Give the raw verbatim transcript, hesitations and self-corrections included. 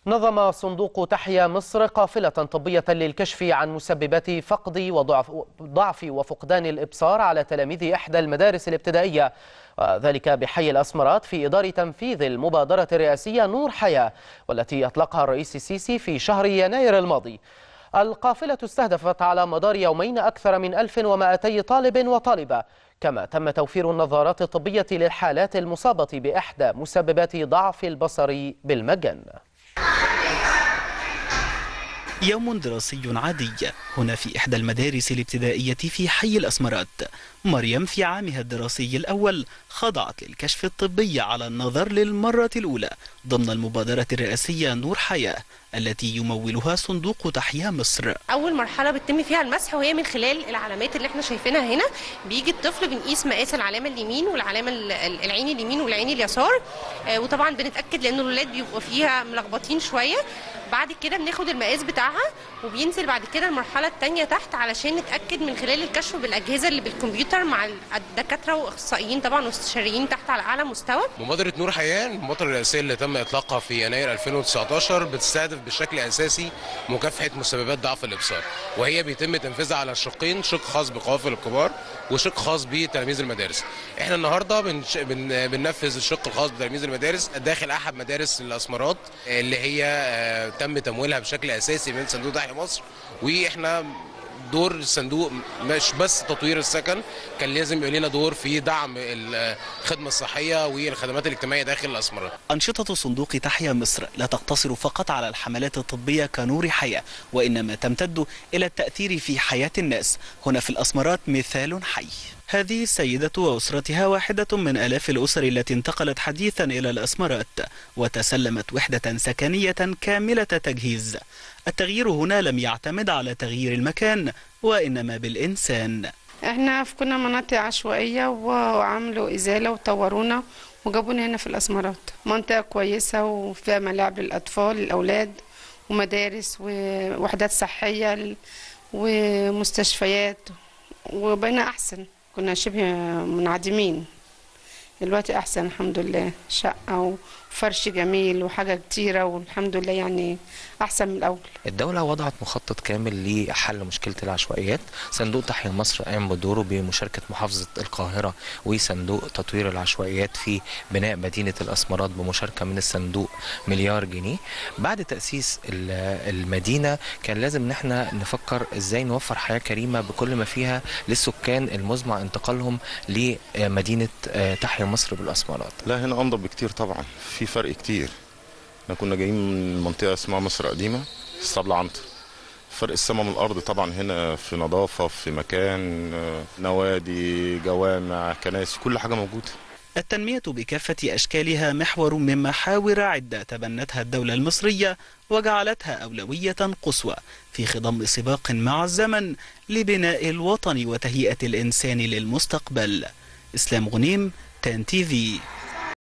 نظم صندوق تحيا مصر قافلة طبية للكشف عن مسببات فقد وضعف ضعف وفقدان الإبصار على تلاميذ إحدى المدارس الابتدائية، وذلك بحي الأسمرات في إطار تنفيذ المبادرة الرئاسية نور حياة، والتي أطلقها الرئيس السيسي في شهر يناير الماضي. القافلة استهدفت على مدار يومين أكثر من ألف ومئتي طالب وطالبة، كما تم توفير النظارات الطبية للحالات المصابة بإحدى مسببات ضعف البصر بالمجان. يوم دراسي عادي هنا في إحدى المدارس الابتدائية في حي الأسمرات. مريم في عامها الدراسي الأول خضعت للكشف الطبي على النظر للمرة الأولى ضمن المبادرة الرئاسية نور حياة التي يمولها صندوق تحيا مصر. أول مرحلة بتتم فيها المسح وهي من خلال العلامات اللي احنا شايفينها هنا. بيجي الطفل بنقيس مقاس العلامة اليمين والعلامة العين اليمين والعين اليسار، وطبعا بنتأكد لأن الولاد بيبقوا فيها ملخبطين شوية. بعد كده بناخد المقاس بتاعها وبينزل بعد كده المرحلة الثانية تحت علشان نتأكد من خلال الكشف بالأجهزة اللي بالكمبيوتر مع الدكاترة واخصائيين طبعا واستشاريين تحت على أعلى مستوى. مبادرة نور حياة المبادرة الرئاسية اللي تم إطلاقها في يناير ألفين وتسعتاشر بتستهدف بشكل أساسي مكافحة مسببات ضعف الإبصار، وهي بيتم تنفيذها على شقين، شق خاص بقوافل الكبار وشق خاص بتلاميذ المدارس. احنا النهارده بنش... بن... بننفذ الشق الخاص بتلاميذ المدارس داخل أحد مدارس الأسمرات اللي هي تم تمويلها بشكل أساسي من صندوق تحيا مصر. واحنا دور الصندوق مش بس تطوير السكن، كان لازم يبقى لنا دور في دعم الخدمة الصحية والخدمات الاجتماعية داخل الأسمرات. أنشطة صندوق تحيا مصر لا تقتصر فقط على الحملات الطبية كنور حياة، وإنما تمتد إلى التأثير في حياة الناس. هنا في الأسمرات مثال حي. هذه السيدة وأسرتها واحدة من آلاف الأسر التي انتقلت حديثا إلى الأسمرات وتسلمت وحدة سكنية كاملة تجهيز. التغيير هنا لم يعتمد على تغيير المكان وإنما بالإنسان. احنا في كنا مناطق عشوائية وعملوا إزالة وطورونا وجابونا هنا في الأسمرات. منطقة كويسة وفيها ملاعب للأطفال الأولاد ومدارس ووحدات صحية ومستشفيات، وبقينا أحسن. كنا شبه منعدمين، دلوقتي أحسن الحمد لله. شقة وفرش جميل وحاجة كتيرة والحمد لله، يعني أحسن من الأول. الدولة وضعت مخطط كامل لحل مشكلة العشوائيات. صندوق تحيا مصر قام بدوره بمشاركة محافظة القاهرة وصندوق تطوير العشوائيات في بناء مدينة الأسمرات بمشاركة من الصندوق مليار جنيه. بعد تأسيس المدينة كان لازم ان احنا نفكر ازاي نوفر حياة كريمة بكل ما فيها للسكان المزمع انتقالهم لمدينة تحيا مصر بالأسمرات. لا، هنا أنضف بكتير طبعا، في فرق كتير. احنا كنا جايين من منطقة اسمها مصر قديمة اسطبل عنتر، فرق السماء من الأرض طبعا. هنا في نظافة، في مكان، نوادي، جوامع، كنائس، كل حاجة موجودة. التنمية بكافة أشكالها محور من محاور عدة تبنتها الدولة المصرية وجعلتها أولوية قصوى في خضم سباق مع الزمن لبناء الوطن وتهيئة الإنسان للمستقبل. إسلام غنيم، تان تي في.